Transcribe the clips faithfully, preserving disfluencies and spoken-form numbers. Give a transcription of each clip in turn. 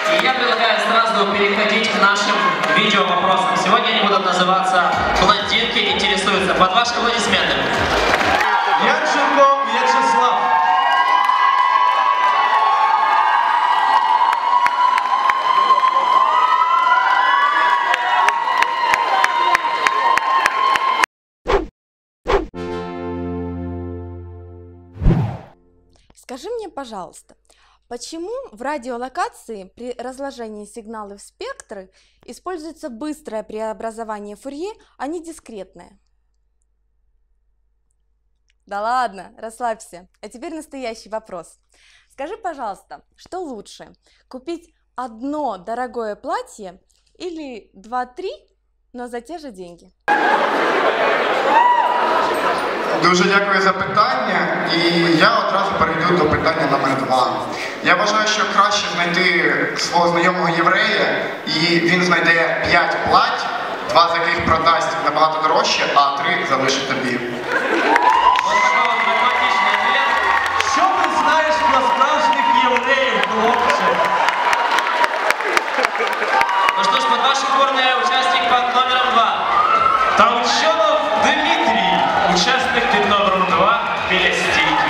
И я предлагаю сразу переходить к нашим видео-вопросам. Сегодня они будут называться «Блондинки интересуются». Под ваши аплодисменты. Янченко Вячеслав. Скажи мне, пожалуйста, почему в радиолокации при разложении сигнала в спектры используется быстрое преобразование Фурье, а не дискретное? Да ладно, расслабься. А теперь настоящий вопрос. Скажи, пожалуйста, что лучше, купить одно дорогое платье или два-три, но за те же деньги? Дуже дякую за питання, і я одразу перейду до питання номер два. Я вважаю, що краще знайти свого знайомого єврея, і він знайде п'ять плать, два з яких продасть набагато дорожче, а три залишить тобі. Що ти знаєш про справжніх євреїв, хлопче? Ну что ж, под ваш упорный участник под номером два. Толчонов Дмитрий, участник під номером два, біля стійки.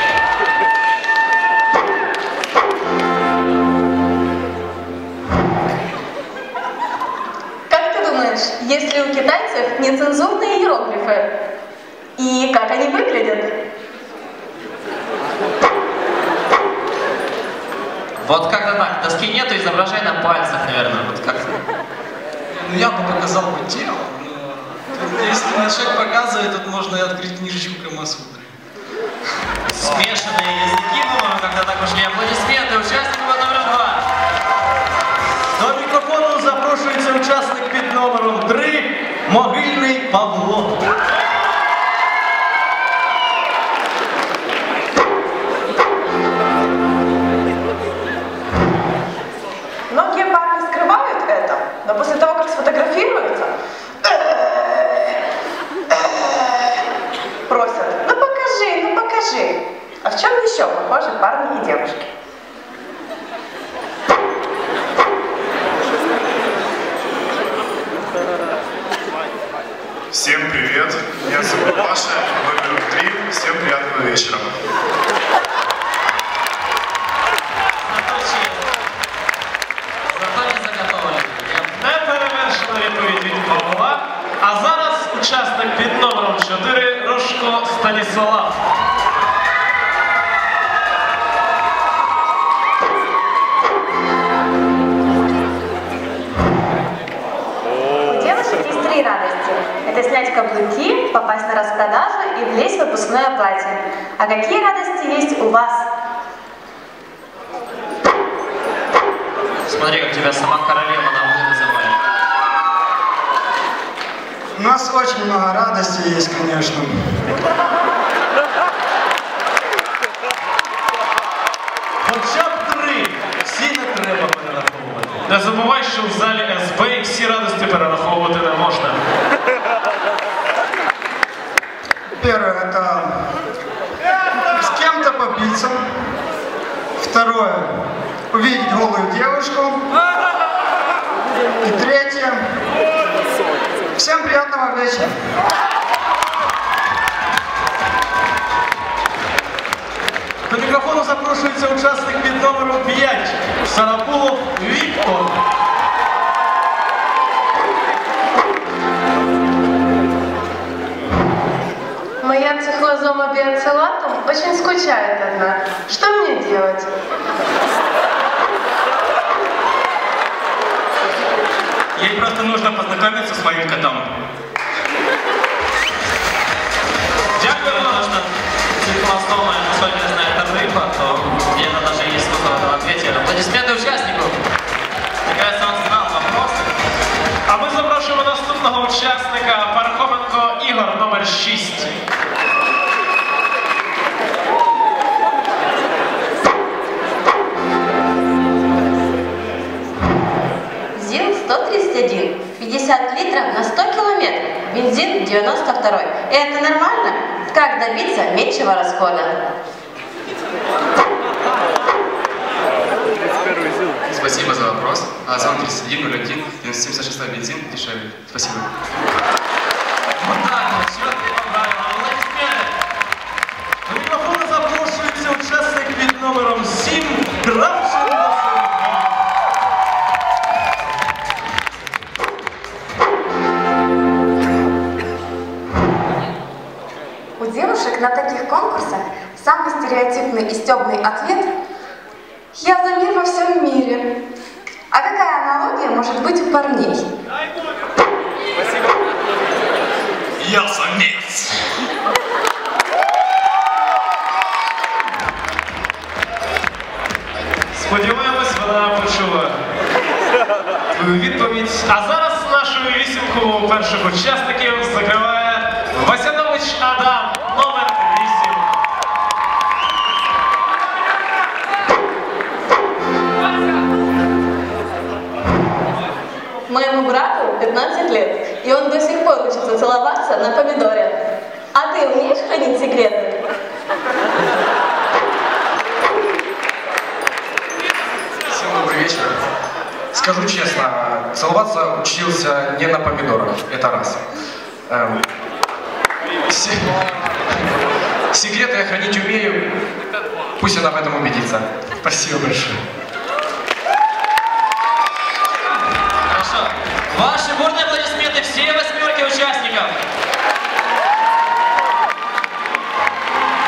Как ты думаешь, есть ли у китайцев нецензурные иероглифы? И как они выглядят? Вот как-то так. Доски нету, изображай на пальцах, наверное. Вот как-то. Ну, я бы показал бы тело, но если на шаг показывает, тут можно и открыть книжечку Камасутры. Смешанные языки, по-моему, когда так ушли. Аплодисменты участнику под номером два. До мікрофону запрошується учасник під номером три, Могильний Павло. Многие парни скрывают это, но после того, как сфотографируются, просят, ну покажи, ну покажи. А в чем еще похожи парни и девушки? Всем привет, меня зовут Паша, номер три, всем приятного вечера. Неперевершена відповідь від Павла. А зараз учасник під номером чотири, Рожко Станіслав. У девушек есть три радости. Это снять каблуки, попасть на распродажу и влезть в выпускное платье. А какие радости есть у вас? Смотри, как тебя сама королева на улице называет. У нас очень много радости есть, конечно. Хоча б три. Всі не треба перераховувати. Не забувай, що в залі ес бе всі радості перераховувати не можна. Первое – это с кем-то побиться. Второе – увидеть голую девушку. И третье – всем приятного вечера. До мікрофону запрошується учасник під номером п'ять, Сарапулов Віктор. Моя цихлозома биоцелатум очень скучает одна. Что мне делать? Ей просто нужно познакомиться с моим котом. Дякую, потому что циклостома особенно знает эта рыба, то где-то даже есть смысл в этом ответе. Аплодисменты участнику. Мне кажется, он знал вопрос. А ми запрошуємо наступного учасника, Пархоменко Ігор, номер шість. ЗИЛ сто тридцать один, пятьдесят литров на сто километров, бензин девяносто два. И это нормально? Как добиться меньшего расхода? Спасибо за вопрос. один ноль один девяносто семь шестьдесят шесть бензин дешевле. Спасибо. Вот так вот, чітко, правильно. Аплодисменти. До мікрофону запрошується учасник під номером сім Кравченко Сергій. У девушек на таких конкурсах самый стереотипный и стёбный ответ «Я за мир во всем мире». А какая аналогия может быть у парней? Я самець. Сподіваємось, вона почула твою відповідь. А зараз нашу вісімку перших учасників закриває Васянович Адам, номер вісім. Моему брату пятнадцать лет, и он до сих пор учится целоваться на помидоре. А ты умеешь хранить секреты? Всем добрый вечер. Скажу честно, целоваться учился не на помидорах, это раз. Эм, се- Секреты я хранить умею, пусть она в этом убедится. Спасибо большое.